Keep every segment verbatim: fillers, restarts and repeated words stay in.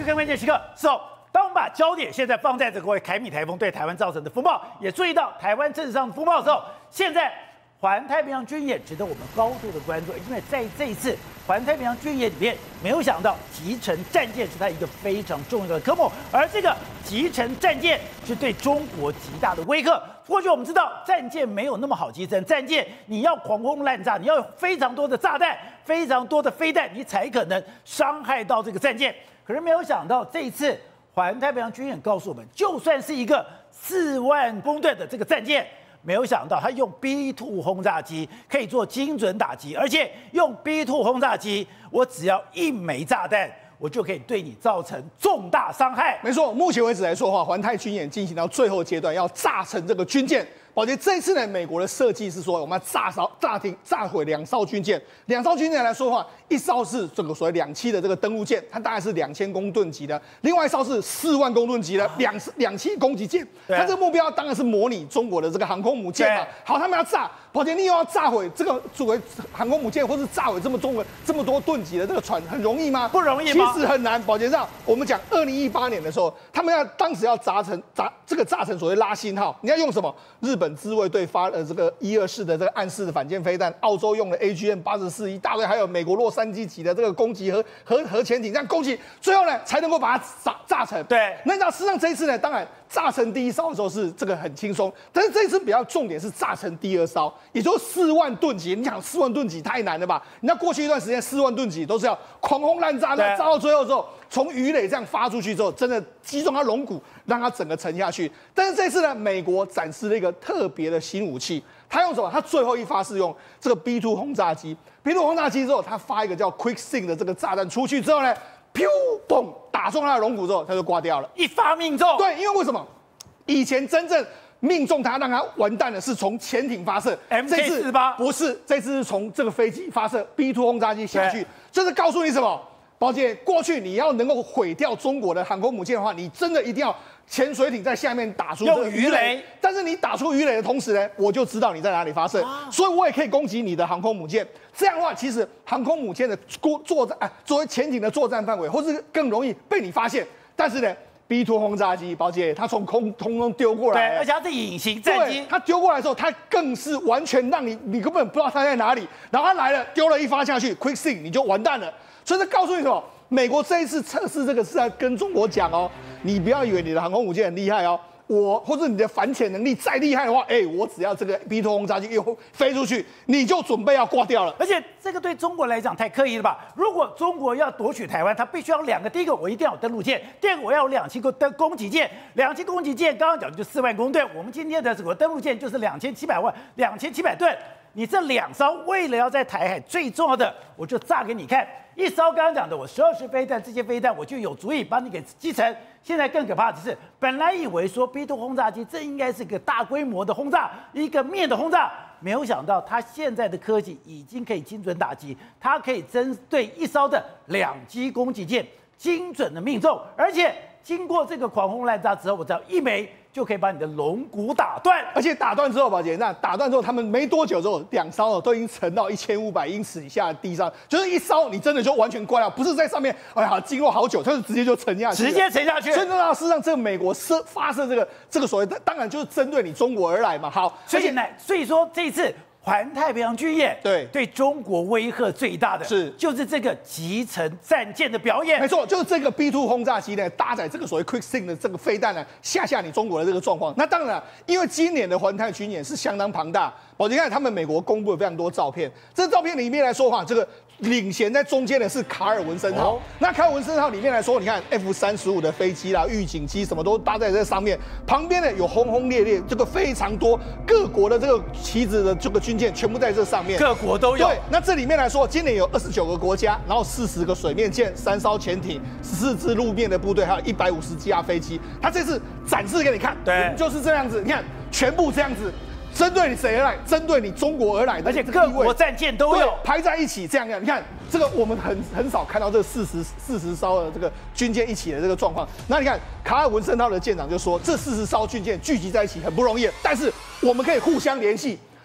去看关键时刻。是哦，当我们把焦点现在放在这个凯米台风对台湾造成的风暴，也注意到台湾政治上的风暴的时候，现在环太平洋军演值得我们高度的关注，因为在这一次环太平洋军演里面，没有想到集成战舰是它一个非常重要的科目，而这个集成战舰是对中国极大的威吓。过去我们知道战舰没有那么好集成，战舰你要狂轰滥炸，你要有非常多的炸弹、非常多的飞弹，你才可能伤害到这个战舰。可是没有想到这一次环太平洋军演告诉我们，就算是一个四万公吨的这个战舰，没有想到它用 B 二 轰炸机可以做精准打击，而且用 B 二 轰炸机，我只要一枚炸弹，我就可以对你造成重大伤害。 没错，目前为止来说的话，环太军演进行到最后阶段，要炸成这个军舰。宝杰，这一次呢，美国的设计是说，我们要炸烧、炸停、炸毁两艘军舰。两艘军舰来说的话，一艘是这个所谓两栖的这个登陆舰，它大概是两千公吨级的；另外一艘是四万公吨级的两两栖攻击舰。它这个目标当然是模拟中国的这个航空母舰嘛。好，他们要炸，宝杰，你又要炸毁这个作为航空母舰，或是炸毁这么重的这么多吨级的这个船，很容易吗？ 不容易吗？ 其实很难。宝杰上，我们讲二零一八年的时候，他们要当时要炸成炸这个炸成所谓拉辛号，你要用什么？日本自卫队发呃这个一二式的这个岸式的反舰飞弹，澳洲用的 A G M 八十四一大队，还有美国洛杉矶级的这个攻击核核核潜艇这样攻击，最后呢才能够把它炸炸成。 对， 那那事实上这一次呢，当然炸成第一艘的时候是这个很轻松，但是这一次比较重点是炸成第二艘，也就是四万吨级。你想四万吨级太难了吧？你知道过去一段时间四万吨级都是要狂轰滥炸，那炸到最后之后，从鱼雷这样发出去之后，真的击中它龙骨，让它整个沉下去。但是这次呢，美国展示了一个特别的新武器，它用什么？它最后一发是用这个 B 二 轰炸机。B 二 轰炸机之后，它发一个叫 Quick Sync 的这个炸弹出去之后呢，噗嘣打中它的龙骨之后，它就挂掉了， 一发命中。 对，因为为什么？以前真正命中它让它完蛋的是从潜艇发射 M K 四十八， 不是，这次是从这个飞机发射 B 二 轰炸机下去，这是告诉你什么？宝姐，过去你要能够毁掉中国的航空母舰的话，你真的一定要潜水艇在下面打出这个鱼雷。但是你打出鱼雷的同时呢，我就知道你在哪里发射，啊、所以我也可以攻击你的航空母舰。这样的话，其实航空母舰的作战，啊，作为潜艇的作战范围，或是更容易被你发现。但是呢 ，B 二 轰炸机，宝姐，它从空空中丢过来， 对，而且它是隐形战机， 它丢过来之后，它更是完全让你，你根本不知道它在哪里。然后它来了，丢了一发下去 ，Quick Sync 你就完蛋了。所以这告诉你什么？美国这一次测试这个是在跟中国讲哦，你不要以为你的航空母舰很厉害哦，我或者你的反潜能力再厉害的话，哎，我只要这个 B 二 轰炸机又飞出去，你就准备要挂掉了。 而且这个对中国来讲太刻意了吧？如果中国要夺取台湾，它必须要两个，第一个我一定要有登陆舰，第二个我要有两栖攻登攻击舰，两栖攻击舰刚刚讲的就四万公吨，我们今天的这个登陆舰就是两千七百万两千七百吨。你这两艘为了要在台海最重要的，我就炸给你看。一艘刚刚讲的，我十二式飞弹，这些飞弹我就有足以把你给击沉。现在更可怕的是，本来以为说 B 二 轰炸机这应该是个大规模的轰炸，一个面的轰炸，没有想到它现在的科技已经可以精准打击，它可以针对一艘的两栖攻击舰精准的命中，而且经过这个狂轰滥炸之后，我只要一枚就可以把你的龙骨打断， 而且打断之后，宝姐，那打断之后，他们没多久之后，两艘都已经沉到一千五百英尺以下的地上，就是一艘你真的就完全挂掉，不是在上面，哎呀，经过好久，它是直接就沉下去， 直接沉下去。 所以呢，事实上，这个美国射发射这个这个所谓的，当然就是针对你中国而来嘛。好， 所以呢，所以说这一次环太平洋军演， 对对中国威吓最大的是就是这个集成战舰的表演。 没错，就是这个 B 二 轰炸机呢，搭载这个所谓 Quick Sync 的这个飞弹呢，吓吓你中国的这个状况。那当然，因为今年的环太军演是相当庞大，我你看他们美国公布了非常多照片，这照片里面来说的话，这个领衔在中间的是卡尔文森号。哦、那卡尔文森号里面来说，你看 F 三十五的飞机啦、预警机什么都搭在这上面，旁边呢有轰轰烈烈，这个非常多各国的这个旗子的这个军舰全部在这上面， 各国都有。 对，那这里面来说，今年有二十九个国家，然后四十个水面舰、三艘潜艇、十四支路面的部队，还有一百五十架飞机。他这次展示给你看， 对， 就是这样子，你看全部这样子。针对你谁而来？针对你中国而来的， 而且各国战舰都有排在一起，这样样。你看这个，我们很很少看到这四十四十艘的这个军舰一起的这个状况。那你看卡尔文森号的舰长就说，这四十艘军舰聚集在一起很不容易，但是我们可以互相联系。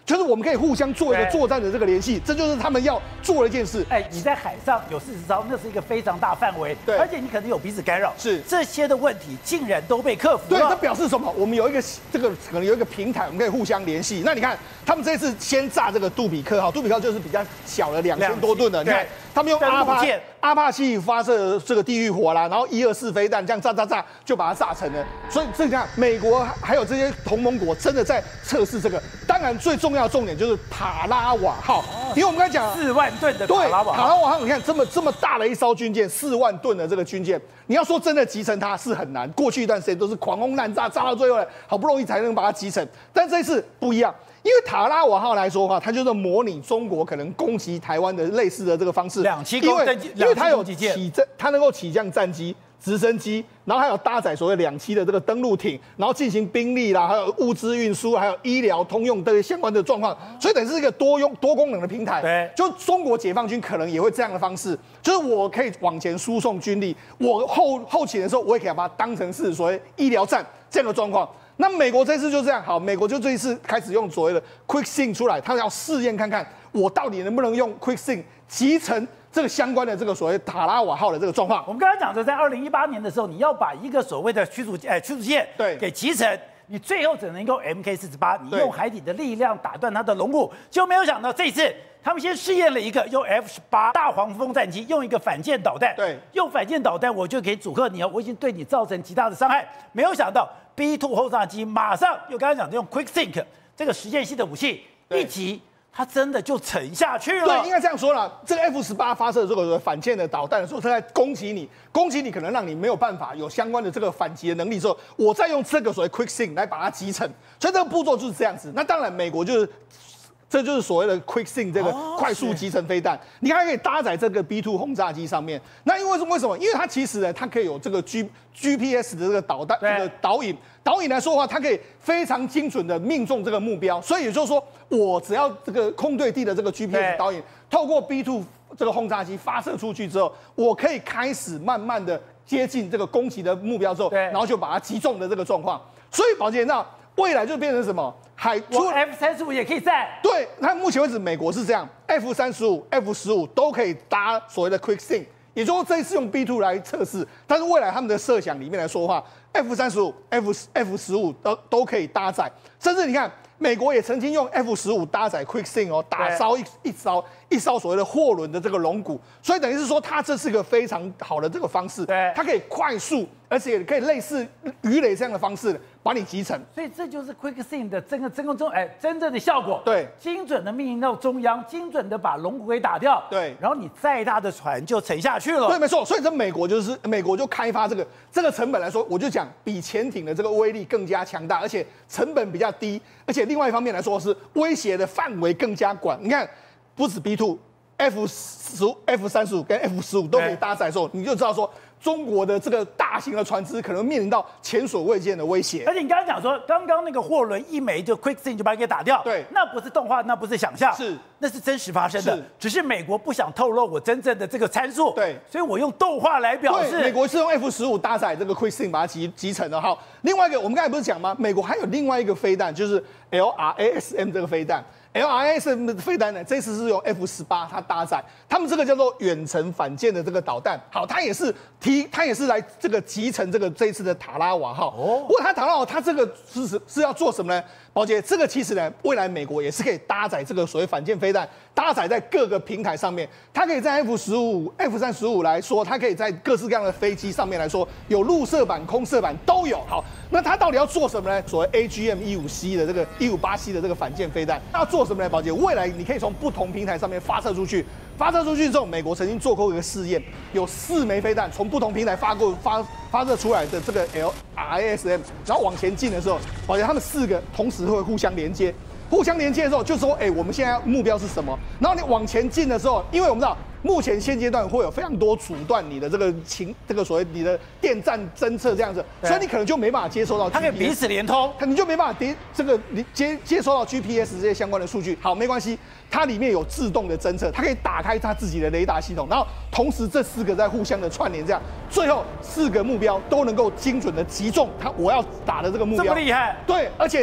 就是我们可以互相做一个作战的这个联系，这就是他们要做的一件事。 哎，你在海上有四十艘，那是一个非常大范围， 对， 而且你可能有彼此干扰， 是这些的问题竟然都被克服了。 对，这表示什么？我们有一个这个可能有一个平台，我们可以互相联系。那你看，他们这次先炸这个杜比克号，杜比克号就是比较小的两千多吨的，你看他们用阿帕阿帕奇发射这个地狱火啦，然后一二四飞弹这样炸炸炸就把它炸成了。所以这样，美国还有这些同盟国真的在测试这个。当然，最重要的重点就是塔拉瓦号，因为我们刚才讲四万吨的塔拉瓦号， 塔拉瓦号，你看这么这么大的一艘军舰，四万吨的这个军舰，你要说真的集成它是很难。过去一段时间都是狂轰滥炸，炸到最后好不容易才能把它集成，但这一次不一样。因为塔拉瓦号来说的话，它就是模拟中国可能攻击台湾的类似的这个方式， 两栖因为因为它有起降，它能够起降战机、直升机，然后还有搭载所谓两栖的这个登陆艇，然后进行兵力啦，还有物资运输，还有医疗通用这些相关的状况，所以等于是一个多用多功能的平台。 对， 就中国解放军可能也会这样的方式，就是我可以往前输送军力，我后后勤的时候，我也可以把它当成是所谓医疗站这样的状况。那美国这次就这样，好，美国就这一次开始用所谓的 Quick Sync 出来，他要试验看看我到底能不能用 Quick Sync 集成这个相关的这个所谓塔拉瓦号的这个状况。 我们刚才讲的，在二零一八年的时候，你要把一个所谓的驱逐哎驱逐舰对给集成，你最后只能用 M K 四十八，你用海底的力量打断它的龙骨，就没有想到这次他们先试验了一个用 F 十八大黄蜂战机，用一个反舰导弹， 对， 用反舰导弹我就可以阻吓你哦，我已经对你造成极大的伤害，没有想到 B 二 轰炸机马上又刚才讲的用 Quick Sync 这个实验性的武器一击。它真的就沉下去了。 对，应该这样说了。这个 F 十八发射这个反舰的导弹的时候，它在攻击你，攻击你可能让你没有办法有相关的这个反击的能力之后，我再用这个所谓 Quick Sync 来把它集成。所以这个步骤就是这样子。那当然，美国就是。这就是所谓的 Quick Sync 这个快速集成飞弹，你还可以搭载这个 B 二 轰炸机上面。那因为是为什么？因为它其实呢，它可以有这个 G G P S 的这个导弹这个导引，导引来说的话，它可以非常精准的命中这个目标。所以也就是说，我只要这个空对地的这个 G P S 导引，透过 B 二 这个轰炸机发射出去之后，我可以开始慢慢的接近这个攻击的目标之后，然后就把它击中的这个状况。所以宝杰，那未来就变成什么？海我 F 三十五也可以在。 对，那目前为止，美国是这样 ，F 三十五、F 十五都可以搭所谓的 Quick Sync， 也就是说这一次用 B 二 来测试，但是未来他们的设想里面来说的话 ，F 三十五、F F 十五都都可以搭载，甚至你看。美国也曾经用 F 十五搭载 Quick Sync 哦，打烧一一烧一烧所谓的货轮的这个龙骨，所以等于是说它这是一个非常好的这个方式， 对， 它可以快速，而且也可以类似鱼雷这样的方式把你集成。 所以这就是 Quick Sync 的真个真正中哎真正的效果， 对， 精准的命令到中央，精准的把龙骨给打掉， 对， 然后你再大的船就沉下去了。 对，没错。所以这美国就是美国就开发这个这个成本来说，我就讲比潜艇的这个威力更加强大，而且成本比较低，而且另外一方面来说是威胁的范围更加广。你看，不止 B 二。F 十五、F 三十五跟 F 十五都可以搭载的时候，你就知道说中国的这个大型的船只可能面临到前所未见的威胁。 而且你刚刚讲说，刚刚那个货轮一枚就 Quick Sync 就把它给打掉， 对， 那不是动画，那不是想象， 是那是真实发生的。只是美国不想透露我真正的这个参数， 对， 所以我用动画来表示。 美国是用 F 十五搭载这个 Quick Sync 把它集集成的。好，另外一个我们刚才不是讲吗？美国还有另外一个飞弹，就是 L R A S M 这个飞弹。L R A S M 的飞弹呢，这次是用 F 十八它搭载，他们这个叫做远程反舰的这个导弹。好，它也是提，它也是来这个集成这个这一次的塔拉瓦号。哦，不过它塔拉瓦它这个是是要做什么呢？宝姐，这个其实呢，未来美国也是可以搭载这个所谓反舰飞弹，搭载在各个平台上面。它可以在 F 十五、F 三十五来说，它可以在各式各样的飞机上面来说，有陆射版、空射版都有。好，那它到底要做什么呢？所谓 A G M 一五 C 的这个一五八 C 的这个反舰飞弹，要做什么呢？宝姐，未来你可以从不同平台上面发射出去。发射出去之后，美国曾经做过一个试验，有四枚飞弹从不同平台发过发发射出来的这个 L R A S M， 然后往前进的时候，宝姐他们四个同时会互相连接，互相连接的时候就说，哎、欸，我们现在目标是什么？然后你往前进的时候，因为我们知道目前现阶段会有非常多阻断你的这个情这个所谓你的电站侦测这样子，所以你可能就没办法接收到 G P S， 它可以彼此连通， 你就没办法接这个你接接收到 G P S 这些相关的数据。好，没关系。它里面有自动的侦测，它可以打开它自己的雷达系统，然后同时这四个在互相的串联，这样最后四个目标都能够精准的击中它我要打的这个目标。 这么厉害？ 对，而且那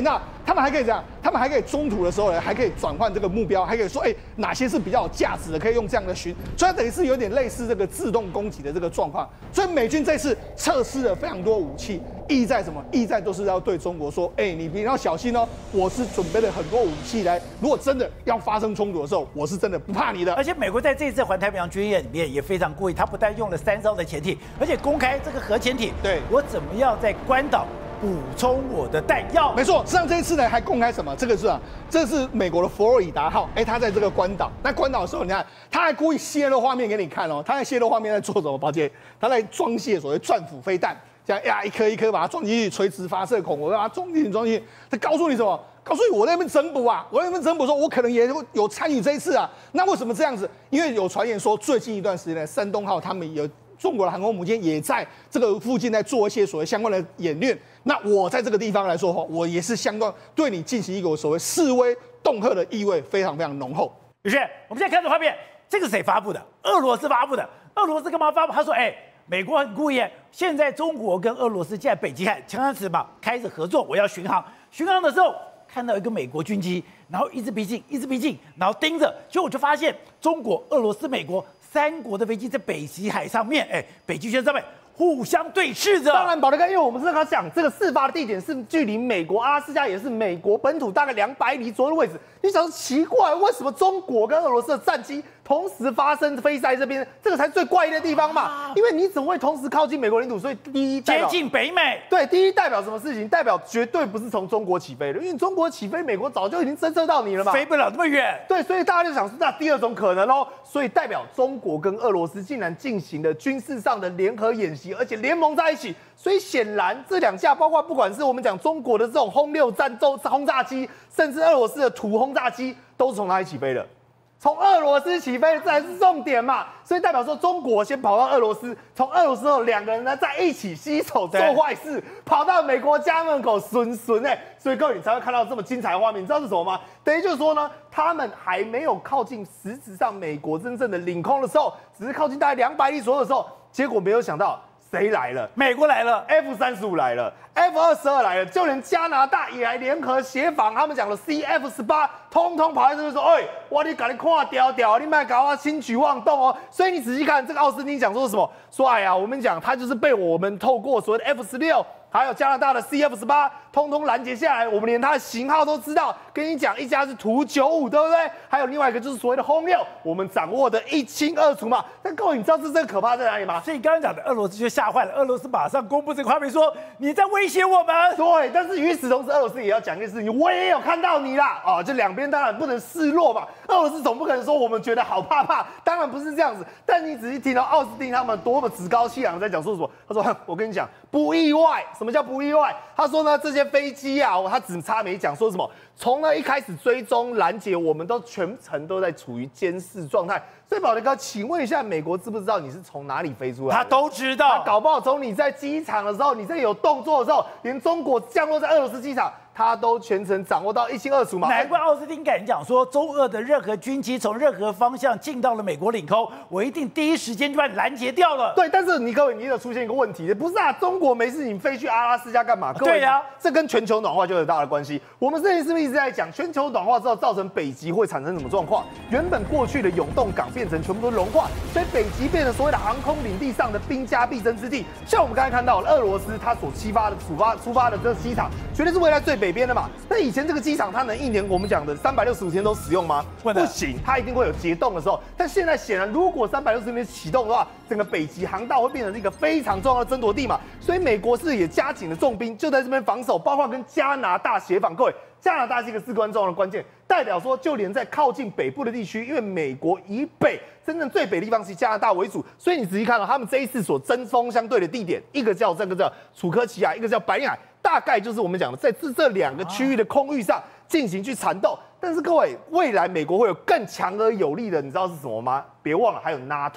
他们还可以这样，他们还可以中途的时候呢，还可以转换这个目标，还可以说，哎、欸，哪些是比较有价值的，可以用这样的巡，所以它等于是有点类似这个自动攻击的这个状况。所以美军这次测试了非常多武器，意在什么？意在都是要对中国说，哎、欸，你你要小心哦，我是准备了很多武器来，如果真的要发生冲突的时候，我是真的不怕你的。 而且美国在这一次环太平洋军演里面也非常故意，他不但用了三艘的潜艇，而且公开这个核潜艇， 对我怎么样在关岛补充我的弹药。 没错，实际上这一次呢还公开什么？这个是啊，这是美国的佛罗里达号，哎、欸，他在这个关岛。那关岛的时候，你看他还故意泄露画面给你看哦，他在泄露画面在做什么？宝姐，他在装卸所谓战斧飞弹，这样呀一颗一颗把它装进去，垂直发射孔，我把它装进去装进去。他告诉你什么？告诉你我在那边整补啊，我在那边整补，说我可能也有参与这一次啊。那为什么这样子？因为有传言说，最近一段时间呢，山东号他们有。中国的航空母舰也在这个附近在做一些所谓相关的演练。那我在这个地方来说的话，我也是相关对你进行一个所谓示威恫吓的意味非常非常浓厚。 宇轩，我们现在看这画面，这个谁发布的？俄罗斯发布的。俄罗斯干嘛发布？他说：“哎、欸，美国很故意，现在中国跟俄罗斯在北极海强强池嘛开始合作，我要巡航。巡航的时候看到一个美国军机，然后一直逼近，一直逼近，然后盯着，结果我就发现中国、俄罗斯、美国。”三国的飞机在北极海上面，哎，北极圈上面互相对视着。 当然，宝德哥，因为我们是跟他讲，这个事发的地点是距离美国阿拉斯加，也是美国本土大概两百里左右的位置。你想说奇怪，为什么中国跟俄罗斯的战机同时发生飞在这边？这个才是最怪异的地方嘛。啊、因为你怎么会同时靠近美国领土？所以第一接近北美， 对，第一代表什么事情？代表绝对不是从中国起飞的，因为中国起飞，美国早就已经侦测到你了嘛， 飞不了那么远。 对，所以大家就想说，那第二种可能喽。所以代表中国跟俄罗斯竟然进行了军事上的联合演习，而且联盟在一起。所以显然这两架，包括不管是我们讲中国的这种轰六战斗轰炸机，甚至俄罗斯的土轰炸机，都是从哪里起飞的？从俄罗斯起飞，这才是重点嘛。所以代表说，中国先跑到俄罗斯，从俄罗斯后两个人呢在一起携手做坏事，跑到美国家门口损损哎，所以各位你才会看到这么精彩的画面。你知道是什么吗？等于就是说呢，他们还没有靠近实质上美国真正的领空的时候，只是靠近大概两百里左右的时候，结果没有想到。谁来了？ 美国来了 ，F 三十五来了 ，F 二十二来了，就连加拿大也来联合协防。他们讲的 C F 十八，通通跑在这边说：“哎、欸，我你赶紧看屌屌，你别搞我轻举妄动哦。”所以你仔细看这个奥斯汀讲说什么？说哎呀，我们讲他就是被我们透过所谓的 F 十六。还有加拿大的 C F 十八，通通拦截下来，我们连它的型号都知道。跟你讲，一家是图九五，对不对？还有另外一个就是所谓的轰六，我们掌握的一清二楚嘛。但各位，你知道这真可怕在哪里吗？ 所以刚刚讲的俄罗斯就吓坏了，俄罗斯马上公布这个画面说你在威胁我们。 对，但是与此同时，俄罗斯也要讲一件事情，我也有看到你啦。啊，这两边当然不能示弱嘛。俄罗斯总不可能说我们觉得好怕怕，当然不是这样子。但你仔细听到奥斯汀他们多么趾高气扬在讲说什么？他说：“我跟你讲，不意外。什么叫不意外？”他说呢，这些飞机啊，他只差没讲说什么。从呢一开始追踪拦截，我们都全程都在处于监视状态。所以宝德哥，请问一下，美国知不知道你是从哪里飞出来的？ 他都知道。 他搞不好从你在机场的时候，你这有动作的时候，连中国降落在俄罗斯机场，他都全程掌握到一清二楚嘛。 难怪奥斯汀敢讲说，中俄的任何军机从任何方向进到了美国领空，我一定第一时间就把你拦截掉了。 对，但是你各位，你有出现一个问题，不是啊？中国没事，你飞去阿拉斯加干嘛？各位对呀、啊， 这跟全球暖化就有很大的关系。我们之前是不是一直在讲，全球暖化之后造成北极会产生什么状况？原本过去的永冻港变成全部都融化，所以北极变成所谓的航空领地上的兵家必争之地。像我们刚才看到俄罗斯它所激发的出发出发的这个机场，绝对是位在最北边的嘛。那以前这个机场它能一年我们讲的三百六十五天都使用吗？不行，它一定会有结冻的时候。但现在显然，如果三百六十五天启动的话，整个北极航道会变成一个非常重要的争夺地嘛。所以美国是也加紧了重兵，就在这边防守，包括跟加拿大协防。各位，加拿大是一个至关重要的关键，代表说就连在靠近北部的地区，因为美国以北真正最北的地方是加拿大为主，所以你仔细看到、哦、他们这一次所针锋相对的地点，一个叫这个叫楚科奇亚，一个叫白令海。大概就是我们讲的，在这这两个区域的空域上进行去缠斗。但是各位，未来美国会有更强而有力的，你知道是什么吗？别忘了还有 NATO。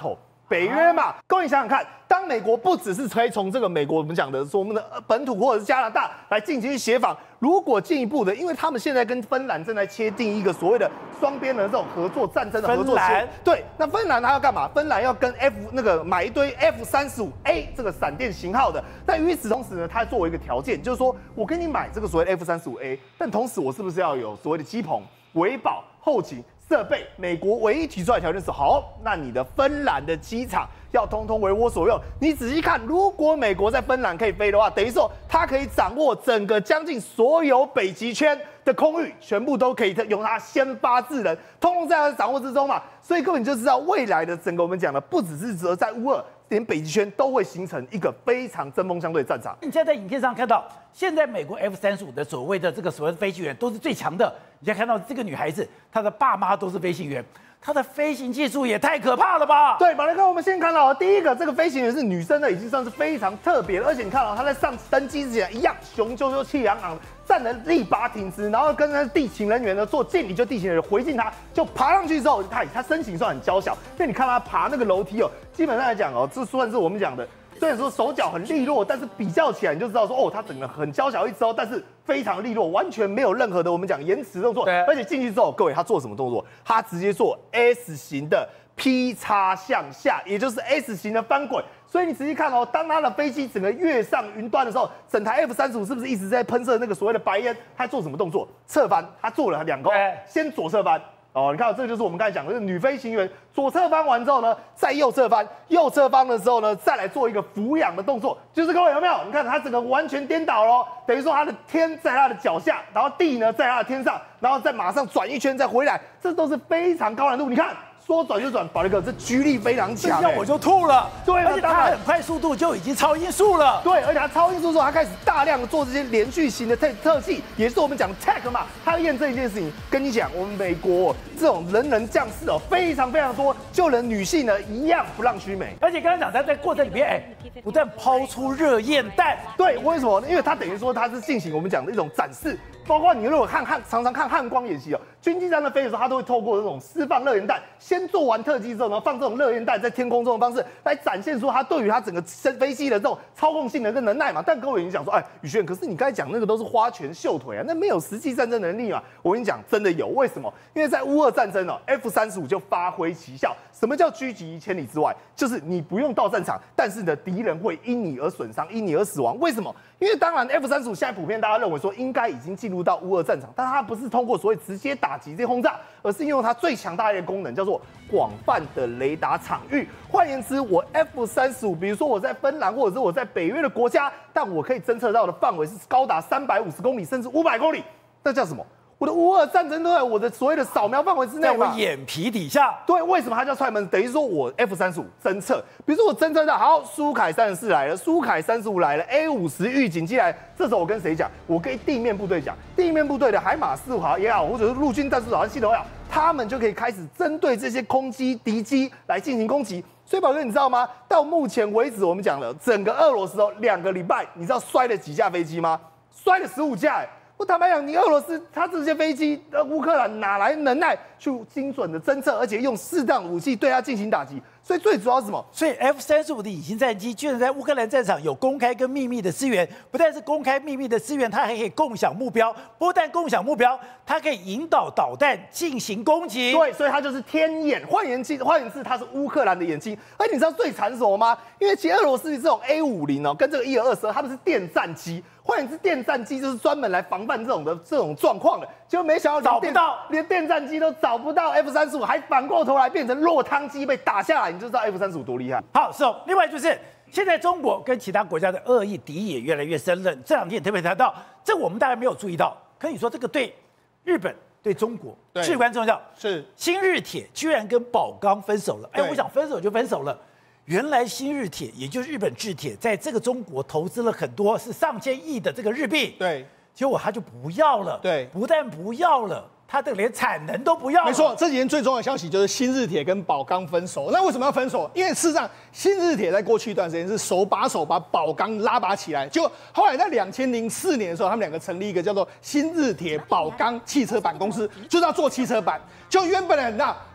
北约嘛。各位想想看，当美国不只是可以从这个美国我们讲的说我们的本土或者是加拿大来进行协防，如果进一步的，因为他们现在跟芬兰正在签订一个所谓的双边的这种合作战争的合作协，对，那芬兰他要干嘛？芬兰要跟 F 那个买一堆 F 三十五 A 这个闪电型号的。但与此同时呢，他作为一个条件，就是说我跟你买这个所谓的 F 三十五 A， 但同时我是不是要有所谓的机棚、维保、后勤设备？美国唯一提出来的条件是，好，那你的芬兰的机场要通通为我所用。你仔细看，如果美国在芬兰可以飞的话，等于说它可以掌握整个将近所有北极圈的空域，全部都可以由它先发制人，通通在它的掌握之中嘛。所以各位你就知道，未来的整个我们讲的，不只是只在乌俄，连北极圈都会形成一个非常针锋相对的战场。 你现在在影片上看到，现在美国 F 三十五的所谓的这个所谓的飞行员都是最强的。你现在看到这个女孩子，她的爸妈都是飞行员。它的飞行技术也太可怕了吧？ 对，马来哥，我们先看到第一个，这个飞行员是女生的，已经算是非常特别了。而且你看到她在上登机之前一样雄赳赳气昂昂，站得力拔挺直，然后跟那地勤人员呢做敬礼，就地勤人员回敬她，就爬上去之后，她她身形算很娇小，但你看她爬那个楼梯哦，基本上来讲哦，这算是我们讲的。虽然说手脚很利落，但是比较起来你就知道说，哦，他整个很娇小一只哦，但是非常利落，完全没有任何的我们讲延迟动作。而且进去之后，各位他做什么动作？他直接做 S 型的劈叉向下，也就是 S 型的翻滚。所以你仔细看哦，当他的飞机整个跃上云端的时候，整台 F 三十五是不是一直在喷射那个所谓的白烟？他做什么动作？侧翻，他做了两个，先左侧翻。哦，你看，这个就是我们刚才讲的，就是女飞行员左侧翻完之后呢，再右侧翻，右侧翻的时候呢，再来做一个俯仰的动作，就是各位有没有？你看它整个完全颠倒咯，等于说它的天在它的脚下，然后地呢在它的天上，然后再马上转一圈再回来，这都是非常高难度。你看。说转就转，宝力哥这居力非常强， 这样我就吐了。 对， 而且它很快速度就已经超音速了。 对，而且它超音速之后，它开始大量的做这些连续型的特特技，也是我们讲 tech 嘛。它要验证一件事情，跟你讲，我们美国这种人人将士哦，非常非常多，就连女性呢一样不让须美。 而且刚刚讲他在过程里面，哎，不但抛出热焰弹， 对，为什么呢？因为它等于说它是进行我们讲的一种展示。包括你如果看汉常常看汉光演习哦，军机在那飞的时候，它都会透过这种释放热焰弹，先做完特技之后，然后放这种热焰弹在天空中的方式来展现出它对于它整个飞机的这种操控性能跟能耐嘛。但各位已经讲说，哎，宇轩，可是你刚才讲那个都是花拳绣腿啊，那没有实际战争能力嘛。我跟你讲，真的有，为什么？因为在乌俄战争哦 ，F 三十五就发挥奇效。什么叫狙击于千里之外？就是你不用到战场，但是呢，敌人会因你而损伤，因你而死亡。为什么？因为当然 F 三十五现在普遍大家认为说应该已经进入到乌俄战场，但它不是通过所谓直接打击这些轰炸，而是运用它最强大的一个功能，叫做广泛的雷达场域。换言之，我 F 三十五，比如说我在芬兰或者是我在北约的国家，但我可以侦测到的范围是高达三百五十公里甚至五百公里，那叫什么？我的乌俄战争都在我的所谓的扫描范围之内嘛， 在我眼皮底下。 对，为什么它叫踹门？等于说我 F 三十五侦测，比如说我侦测到，好，苏凯三十四来了，苏凯三十五来了 ，A 五十预警机来了，这时候我跟谁讲？我跟地面部队讲，地面部队的海马斯号也好，或者是陆军战术导弹系统也好，他们就可以开始针对这些空机、敌机来进行攻击。所以宝哥，你知道吗？到目前为止，我们讲了整个俄罗斯哦，两个礼拜，你知道摔了几架飞机吗？摔了十五架，哎。我坦白讲，你俄罗斯他这些飞机，呃，乌克兰哪来能耐去精准的侦测，而且用适当武器对它进行打击？所以最主要是什么？ 所以 F 三十五的隐形战机居然在乌克兰战场有公开跟秘密的资源，不但是公开秘密的资源，它还可以共享目标。不但共享目标，它可以引导导弹进行攻击。 对，所以它就是天眼。换言之，换言之，它是乌克兰的眼睛。而你知道最惨是什么吗？因为其实俄罗斯这种 A 五十哦，跟这个一二二十二，他们是电战机。换言之，电战机就是专门来防范这种的这种状况的，结果没想到找不到， 连电战机都找不到 F 三十五，还反过头来变成落汤鸡被打下来，你就知道 F 三十五多厉害。 好，是哦。另外就是现在中国跟其他国家的恶意敌意也越来越深了。这两天特别谈到，这我们大家没有注意到，可以说这个对日本、对中国至关重要。 是新日铁居然跟宝钢分手了，哎，我想分手就分手了。原来新日铁，也就是日本制铁，在这个中国投资了很多，是上千亿的这个日币。 对， 结果他就不要了。 对， 不但不要了，他的连产能都不要了。 没错，这几天最重要的消息就是新日铁跟宝钢分手。那为什么要分手？因为事实上，新日铁在过去一段时间是手把手把宝钢拉拔起来，就后来在两千零四年的时候，他们两个成立一个叫做新日铁宝钢汽车板公司，就是要做汽车板。就原本的那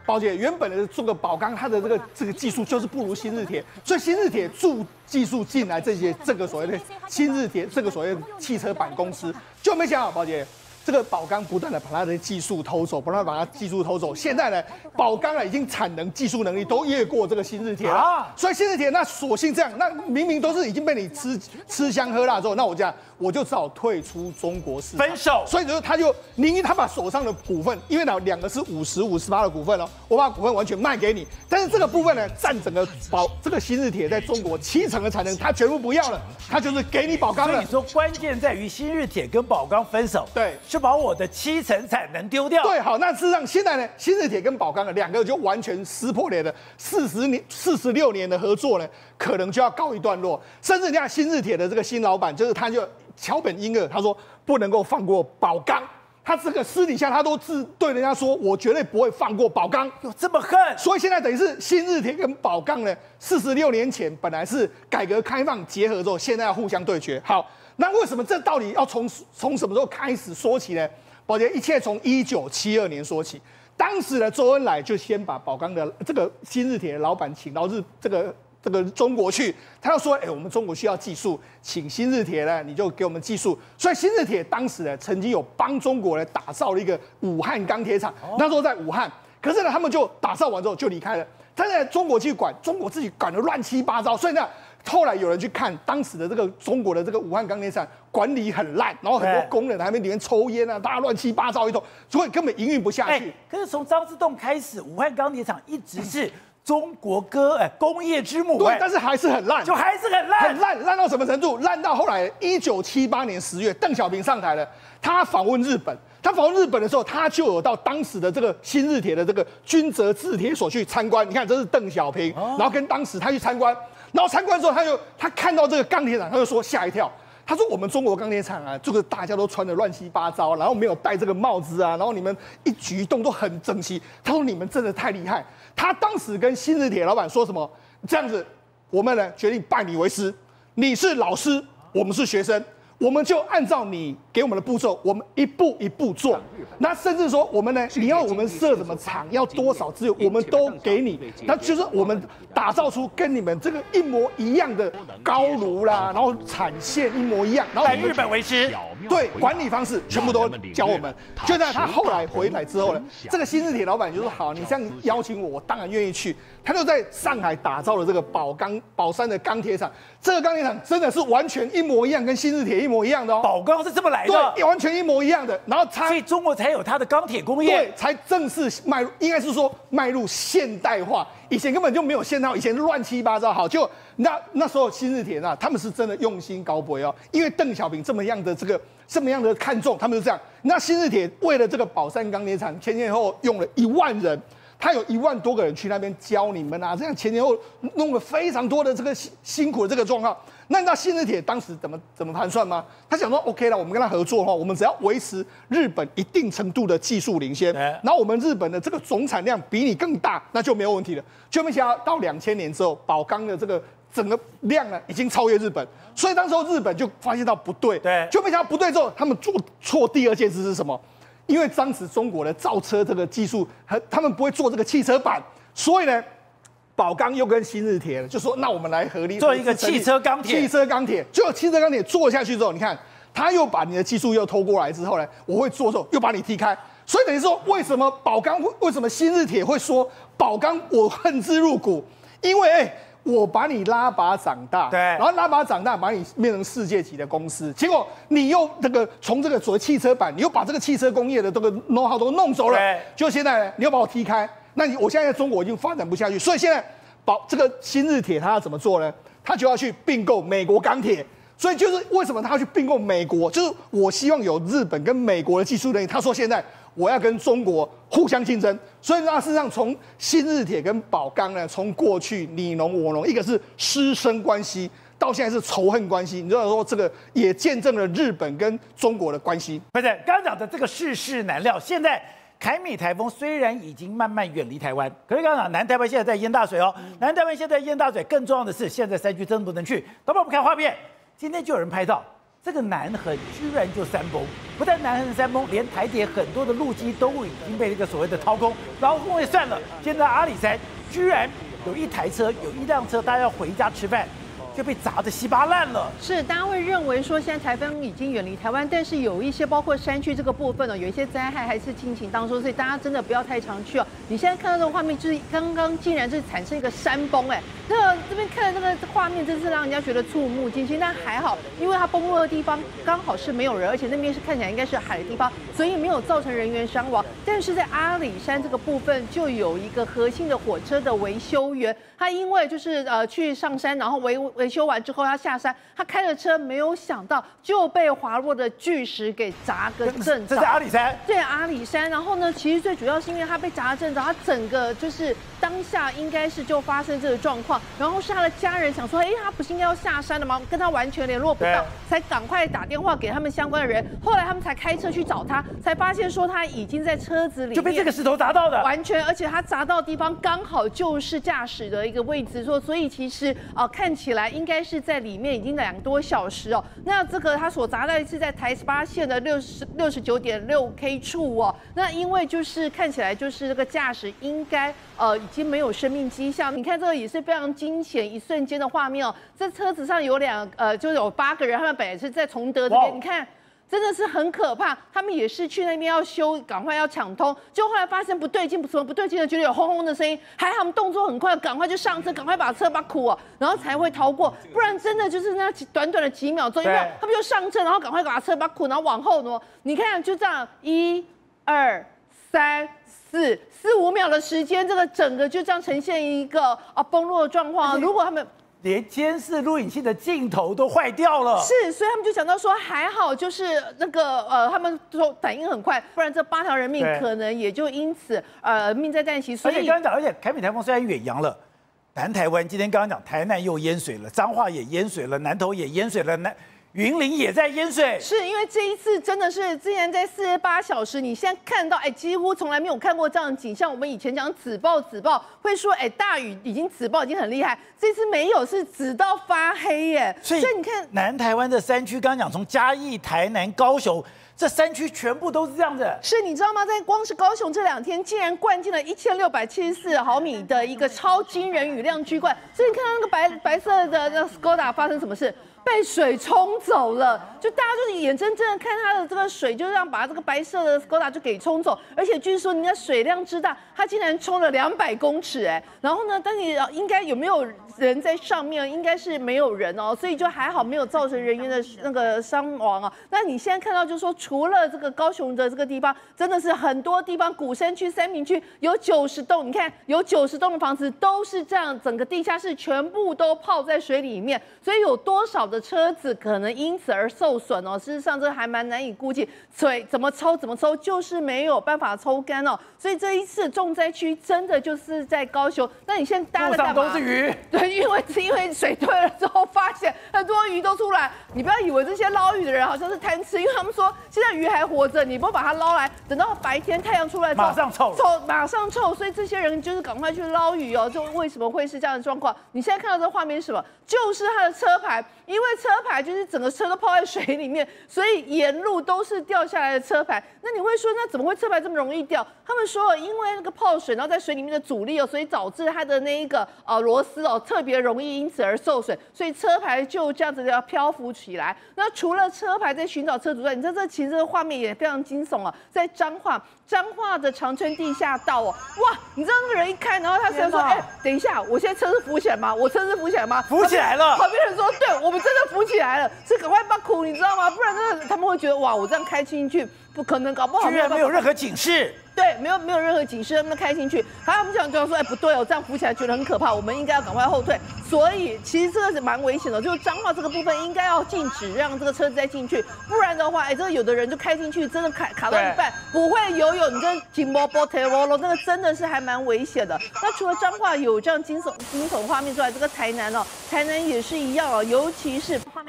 宝姐原本的这个宝钢，它的这个这个技术就是不如新日铁，所以新日铁注技术进来这些这个所谓的新日铁这个所谓的汽车板公司，就没想到宝姐。这个宝钢不断的把它的技术偷走，不断地把它技术偷走。现在呢，宝钢啊已经产能、技术能力都越过这个新日铁了。啊、所以新日铁那索性这样，那明明都是已经被你吃吃香喝辣之后，那我这样我就只好退出中国市场， 分手。 所以就是他就宁愿他把手上的股份，因为呢两个是五十五十八的股份哦，我把股份完全卖给你，但是这个部分呢占整个宝这个新日铁在中国七成的产能，他全部不要了，他就是给你宝钢了。 所以你说关键在于新日铁跟宝钢分手， 对。 是把我的七成产能丢掉。 对，好，那事实上现在呢，新日铁跟宝钢的两个就完全撕破脸了，四十年、四十六年的合作呢，可能就要告一段落。甚至你看新日铁的这个新老板，就是他就桥本英二，他说不能够放过宝钢。他这个私底下他都自对人家说，我绝对不会放过宝钢， 有这么恨？ 所以现在等于是新日铁跟宝钢呢，四十六年前本来是改革开放结合之后，现在要互相对决。好。那为什么这到底要从从什么时候开始说起呢？宝洁，一切从一九七二年说起。当时的周恩来就先把宝钢的这个新日铁的老板请到日这个这个中国去，他要说，哎、欸，我们中国需要技术，请新日铁呢，你就给我们技术。所以新日铁当时呢，曾经有帮中国呢打造了一个武汉钢铁厂，那时候在武汉，可是呢，他们就打造完之后就离开了，他在中国去管，中国自己管得乱七八糟，所以呢。后来有人去看当时的这个中国的这个武汉钢铁厂管理很烂，然后很多工人还在里面抽烟啊，大家乱七八糟一通，所以根本营运不下去。 欸、可是从张之洞开始，武汉钢铁厂一直是中国歌哎、欸、工业之母、欸， 对，但是还是很烂， 就还是很烂， 很烂，烂到什么程度？烂到后来一九七八年十月，邓小平上台了，他访问日本。他访问日本的时候，他就有到当时的这个新日铁的这个君泽制铁所去参观。你看，这是邓小平，然后跟当时他去参观，然后参观之后，他就他看到这个钢铁厂，他就说吓一跳。他说：“我们中国钢铁厂啊，这个大家都穿得乱七八糟，然后没有戴这个帽子啊，然后你们一举一动都很整齐。”他说：“你们真的太厉害。”他当时跟新日铁老板说什么？这样子，我们呢决定拜你为师，你是老师，我们是学生。我们就按照你给我们的步骤，我们一步一步做。那甚至说，我们呢，你要我们设什么厂，要多少资源，我们都给你。那就是我们打造出跟你们这个一模一样的高炉啦，然后产线一模一样。然后拜日本为师， 对，管理方式全部都教我们。就在他后来回来之后呢，这个新日铁老板就说：“好，你这样邀请我，我当然愿意去。”他就在上海打造了这个宝钢宝山的钢铁厂。这个钢铁厂真的是完全一模一样，跟新日铁一模一样的哦。 宝钢是这么来的， 对，完全一模一样的。然后它， 所以中国才有它的钢铁工业， 对，才正式迈入，应该是说迈入现代化。以前根本就没有现代化，以前是乱七八糟。好，就那那时候新日铁啊，他们是真的用心高博哦，因为邓小平这么样的这个这么样的看重，他们就这样。那新日铁为了这个宝山钢铁厂，前前后后用了一万人。他有一万多个人去那边教你们啊，这样前前后弄了非常多的这个辛苦的这个状况。那你知道新日铁当时怎么怎么盘算吗？他想说 OK 了，我们跟他合作哈，我们只要维持日本一定程度的技术领先，然后我们日本的这个总产量比你更大，那就没有问题了。就没想到到两千年之后，宝钢的这个整个量呢已经超越日本，所以当时候日本就发现到不对， 对， 就没想到不对之后，他们做错第二件事是什么？因为当时中国的造车这个技术，和他们不会做这个汽车板，所以呢，宝钢又跟新日铁就说，那我们来合力做一个汽车钢铁。 汽车钢铁，就汽车钢铁做下去之后，你看他又把你的技术又偷过来之后呢，我会做之后又把你踢开，所以等于说，为什么宝钢为什么新日铁会说宝钢我恨之入骨？因为哎。欸我把你拉拔长大， 对， 然后拉拔长大，把你变成世界级的公司，结果你又这个从这个所谓汽车板，你又把这个汽车工业的这个 know how 都弄走了， 对， 就现在呢，你又把我踢开，那你我现在在中国已经发展不下去，所以现在宝这个新日铁他要怎么做呢？他就要去并购美国钢铁。所以就是为什么他要去并购美国，就是我希望有日本跟美国的技术能力。他说现在我要跟中国互相竞争，所以那事实上从新日铁跟宝钢呢，从过去你侬我侬，一个是师生关系，到现在是仇恨关系。你知道说这个也见证了日本跟中国的关系。 不是刚刚讲的这个世事难料，现在。凯米台风虽然已经慢慢远离台湾，可是刚刚讲南台湾现在在淹大水哦，南台湾现在淹大水，更重要的是现在山区真的不能去。等会我们看画面，今天就有人拍到这个南横居然就山崩，不但南横山崩，连台铁很多的路基都已经被这个所谓的掏空。劳工也算了，现在阿里山居然有一台车，有一辆车，大家要回家吃饭，就被砸得稀巴烂了。 是，大家会认为说现在台风已经远离台湾，但是有一些包括山区这个部分呢，有一些灾害还是进行当中，所以大家真的不要太常去哦。你现在看到这个画面，就是刚刚竟然是产生一个山崩，哎，那这边看的这个画面真是让人家觉得触目惊心。但还好，因为它崩落的地方刚好是没有人，而且那边是看起来应该是海的地方，所以没有造成人员伤亡。但是在阿里山这个部分，就有一个核心的火车的维修员，他因为就是呃去上山，然后维维修完之后要下山，他开着车没有想到就被滑落的巨石给砸个正着。 这是阿里山？ 对，阿里山。然后呢，其实最主要是因为他被砸得正着，他整个就是当下应该是就发生这个状况，然后是他的家人想说，哎，他不是应该要下山了吗？跟他完全联络不到，才赶快打电话给他们相关的人。后来他们才开车去找他，才发现说他已经在车子里面就被这个石头砸到的， 完全，而且他砸到的地方刚好就是驾驶的一个位置，说所以其实啊、呃、看起来应该是在里面已经两个多小时哦。那这个他所砸的是在台十八线的六十六十九点六 K 处哦。那因为就是看起来就是这个驾驶应该呃已经没有生命迹象。你看这个也是非常惊险一瞬间的画面哦。这车子上有两呃就是有八个人，他们本来是在崇德这边，你看。真的是很可怕，他们也是去那边要修，赶快要抢通，就后来发现不对劲，什么不对劲的，觉得有轰轰的声音，还好他们动作很快，赶快就上车，赶快把车把苦哦，然后才会逃过，不然真的就是那短短的几秒钟，因为他们就上车，然后赶快把车把苦，然后往后挪，你看就这样一、二、三、四四五秒的时间，这个整个就这样呈现一个啊崩落的状况。如果他们连监视录影器的镜头都坏掉了， 是，所以他们就想到说，还好就是那个呃，他们说反应很快，不然这八条人命可能也就因此呃命在旦夕。所以而且刚刚讲，而且凯美台风虽然远扬了南台湾，今天刚刚讲台南又淹水了，彰化也淹水了，南投也淹水了，南云林也在淹水， 是因为这一次真的是之前在四十八小时，你现在看到哎，几乎从来没有看过这样的景象。我们以前讲紫爆紫爆，会说哎大雨已经紫爆已经很厉害，这次没有，是紫到发黑耶。 所以你看南台湾的山区，刚刚讲从嘉义、台南、高雄。这山区全部都是这样子， 是你知道吗？在光是高雄这两天，竟然灌进了一千六百七十四毫米的一个超惊人雨量巨灌，所以你看到那个白白色的那 Skoda 发生什么事？被水冲走了，就大家就是眼睁睁的看它的这个水，就这样把这个白色的 Skoda 就给冲走，而且据说你的水量之大，它竟然冲了两百公尺，哎，然后呢，但你应该有没有人在上面？应该是没有人哦，所以就还好没有造成人员的那个伤亡啊。那你现在看到就是说，除了这个高雄的这个地方，真的是很多地方，鼓山区、三民区有九十栋，你看有九十栋的房子都是这样，整个地下室全部都泡在水里面，所以有多少的车子可能因此而受损哦？事实上，这还蛮难以估计，水怎么抽怎么抽，就是没有办法抽干哦。所以这一次重灾区真的就是在高雄。那你现在大家在干嘛？ 路上都是鱼。 对，因为是因为水退了之后，发现很多鱼都出来。你不要以为这些捞鱼的人好像是贪吃，因为他们说现在鱼还活着，你不把它捞来，等到白天太阳出来之后， 马上臭， 臭马上臭。所以这些人就是赶快去捞鱼哦。就为什么会是这样的状况？你现在看到这个画面是什么？就是它的车牌，因为车牌就是整个车都泡在水里面，所以沿路都是掉下来的车牌。那你会说，那怎么会车牌这么容易掉？他们说，因为那个泡水，然后在水里面的阻力哦，所以导致它的那一个呃螺丝哦特别容易因此而受损，所以车牌就这样子要漂浮起来。那除了车牌在寻找车主外，你知道这其实这个画面也非常惊悚啊，在彰化彰化的长春地下道哦，哇，你知道那个人一开，然后他车说，哎、欸，等一下，我现在车是浮起来吗？我车是浮起来吗？ 浮起来了。 旁边人说，对，我们真的浮起来了，所以赶快把苦，你知道吗？不然真的他们会觉得，哇，我这样开进去，不可能，搞不好居然没有任何警示。 对，没有没有任何警示，他们开进去，还有他们讲就要说，哎，不对哦，这样浮起来觉得很可怕，我们应该要赶快后退。所以其实这个是蛮危险的，就是彰化这个部分应该要禁止让这个车子再进去，不然的话，哎，这个有的人就开进去，真的卡卡到一半，不会游泳，你这紧波波腿波罗，那个真的是还蛮危险的。那除了彰化有这样惊悚惊悚画面之外，这个台南哦，台南也是一样哦，尤其是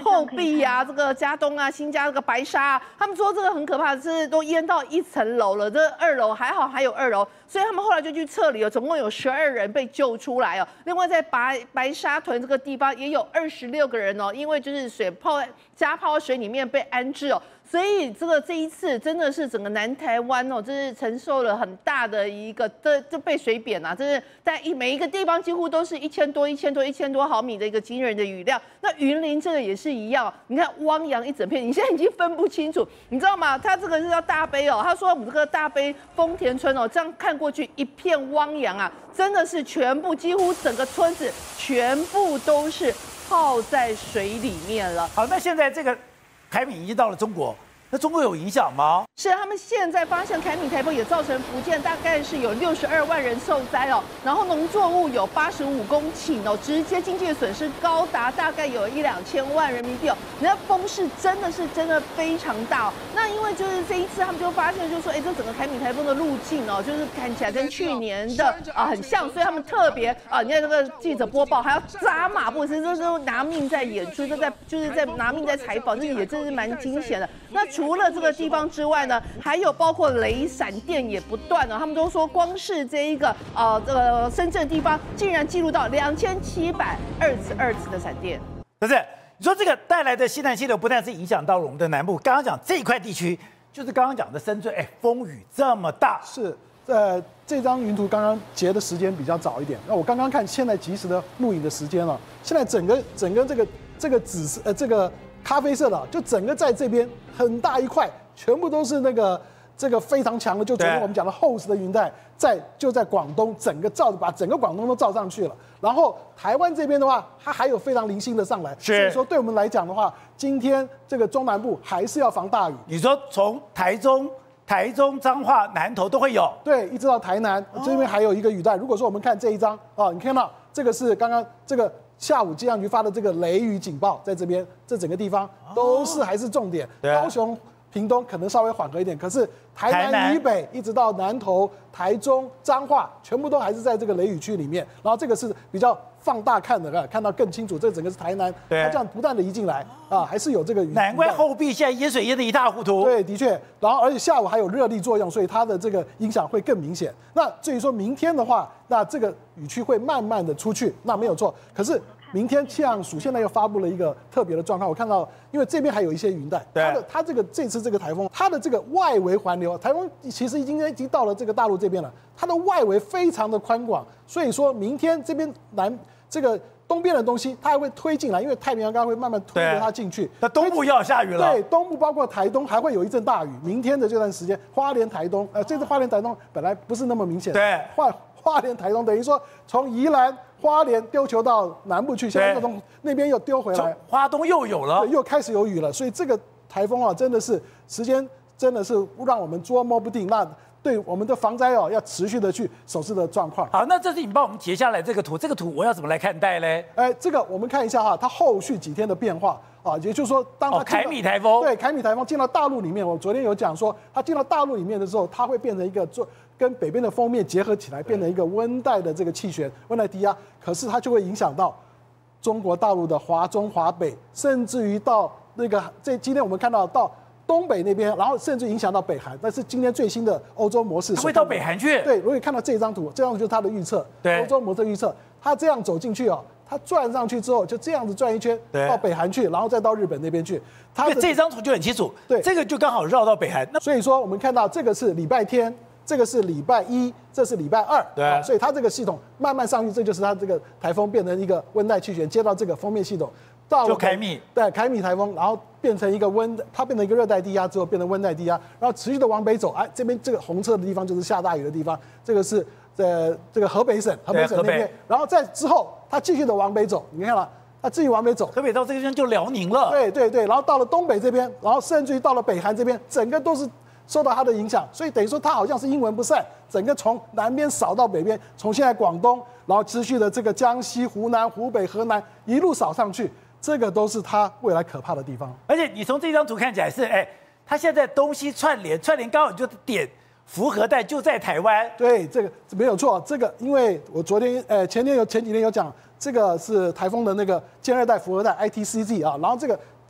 后壁啊，这个嘉东啊、新家这个白沙啊，他们说这个很可怕，是都淹到一层楼了。这二楼还好还有二楼，所以他们后来就去撤离了，总共有十二人被救出来哦。另外在白白沙屯这个地方也有二十六个人哦，因为就是水泡加泡水里面被安置哦。所以这个这一次真的是整个南台湾哦，这是承受了很大的一个这这被水扁啊，这是在一每一个地方几乎都是一千多、一千多、一千多毫米的一个惊人的雨量。那云林这个也是一样，你看汪洋一整片，你现在已经分不清楚，你知道吗？它这个是叫大杯哦，他说我们这个大杯丰田村哦，这样看过去一片汪洋啊，真的是全部几乎整个村子全部都是泡在水里面了。 好，那现在这个凯米已经到了中国，那中国有影响吗？ 是他们现在发现凯米台风也造成福建大概是有六十二万人受灾哦，然后农作物有八十五公顷哦，直接经济的损失高达大概有一两千万人民币哦。你看风势真的是真的非常大哦。那因为就是这一次他们就发现，就是说，哎，这整个凯米台风的路径哦，就是看起来跟去年的啊很像，所以他们特别啊，你看这个记者播报还要扎马步，其实这都拿命在演出，这在就是在拿命在采访，这也真是蛮惊险的。那除了这个地方之外呢，还有包括雷闪电也不断哦。他们都说，光是这一个呃这个深圳地方，竟然记录到两千七百二十二次的闪电。 不是，你说这个带来的西南气流不但是影响到我们的南部，刚刚讲这一块地区，就是刚刚讲的深圳，哎，风雨这么大。 是，呃，这张云图刚刚截的时间比较早一点。那我刚刚看现在即时的录影的时间了，现在整个整个这个这个紫色呃这个咖啡色的，就整个在这边很大一块，全部都是那个这个非常强的，就昨天我们讲的厚实的云带，在就在广东整个罩把整个广东都罩上去了。然后台湾这边的话，它还有非常零星的上来，所以说对我们来讲的话，今天这个中南部还是要防大雨。 你说从台中、台中、彰化、南投都会有， 对，一直到台南、哦、这边还有一个雨带。如果说我们看这一张啊，你看到这个是刚刚这个下午气象局发的这个雷雨警报，在这边这整个地方都是还是重点。 哦、 高雄、屏东可能稍微缓和一点，可是台南以北一直到南投、台中、彰化，全部都还是在这个雷雨区里面。然后这个是比较放大看的，看到更清楚。这整个是台南，它这样不断的移进来啊，还是有这个雨。 难怪后壁现在淹水淹得一塌糊涂。 对，的确。然后而且下午还有热力作用，所以它的这个影响会更明显。那至于说明天的话，那这个雨区会慢慢的出去，那没有错。可是明天气象署现在又发布了一个特别的状况，我看到，因为这边还有一些云带，它的它这个这次这个台风，它的这个外围环流，台风其实已经已经到了这个大陆这边了，它的外围非常的宽广，所以说明天这边南这个东边的东西，它还会推进来，因为太平洋刚会慢慢推着它进去。 那东部要下雨了。 对，东部包括台东还会有一阵大雨。明天的这段时间，花莲、台东，呃，这次花莲、台东本来不是那么明显， 对， 花花莲、台东等于说从宜兰、花莲丢球到南部去，现在那东那边又丢回来， 花东又有了， 对，又开始有雨了。所以这个台风啊，真的是时间真的是让我们捉摸不定。那对我们的防灾哦，要持续的去守视的状况。 好，那这是你帮我们截下来这个图，这个图我要怎么来看待嘞？ 哎，这个我们看一下哈，它后续几天的变化啊，也就是说，当它、哦、 凯米台风， 对，凯米台风进到大陆里面，我昨天有讲说，它进到大陆里面的时候，它会变成一个做跟北边的锋面结合起来，变成一个温带的这个气旋，温带低压，可是它就会影响到中国大陆的华中、华北，甚至于到那个这今天我们看到到东北那边，然后甚至影响到北韩，但是今天最新的欧洲模式会到北韩去。 对，如果你看到这张图，这张图就是它的预测， 对， 欧洲模式预测，它这样走进去哦，它转上去之后就这样子转一圈到北韩去，然后再到日本那边去。 它的这张图就很清楚， 对， 这个就刚好绕到北韩。 那所以说我们看到这个是礼拜天，这个是礼拜一，这是礼拜二， 对、啊， 所以它这个系统慢慢上去，这就是它这个台风变成一个温带气旋，接到这个锋面系统。到就凯米， 对，凯米台风，然后变成一个温，它变成一个热带低压之后变成温带低压，然后持续的往北走，哎，这边这个红色的地方就是下大雨的地方，这个是呃这个河北省，河北省那边，然后再之后它继续的往北走，你看了，它继续往北走， 河北到这个地方就辽宁了， 对对对，然后到了东北这边，然后甚至于到了北韩这边，整个都是受到它的影响，所以等于说它好像是阴魂不散，整个从南边扫到北边，从现在广东，然后持续的这个江西、湖南、湖北、河南一路扫上去。这个都是它未来可怕的地方， 而且你从这张图看起来是，哎，它现在东西串联，串联刚好就点符合带就在台湾。 对，这个没有错。这个因为我昨天，呃，前天有前几天有讲，这个是台风的那个尖热带符合带 I T C Z 啊，然后这个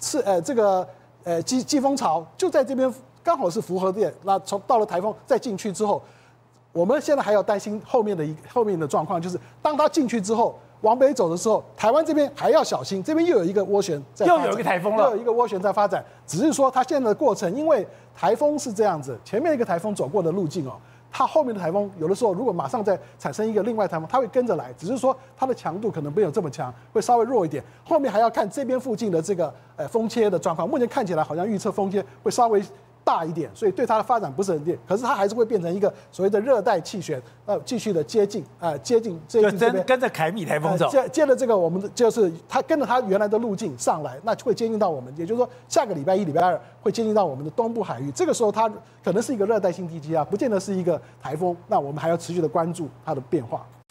是呃这个呃季季风槽就在这边刚好是符合点，那从到了台风再进去之后，我们现在还要担心后面的一后面的状况，就是当它进去之后。往北走的时候，台湾这边还要小心，这边又有一个涡旋在发展， 又有一个台风了， 又有一个涡旋在发展。只是说它现在的过程，因为台风是这样子，前面一个台风走过的路径哦，它后面的台风有的时候如果马上再产生一个另外台风，它会跟着来，只是说它的强度可能没有这么强，会稍微弱一点。后面还要看这边附近的这个呃风切的状况，目前看起来好像预测风切会稍微大一点，所以对它的发展不是很烈，可是它还是会变成一个所谓的热带气旋，呃，继续的接近，呃，接近接近这边， 跟着凯米台风走， 呃、接接着这个我们的就是它跟着它原来的路径上来，那会接近到我们，也就是说下个礼拜一、礼拜二会接近到我们的东部海域，这个时候它可能是一个热带性低气压，不见得是一个台风，那我们还要持续的关注它的变化。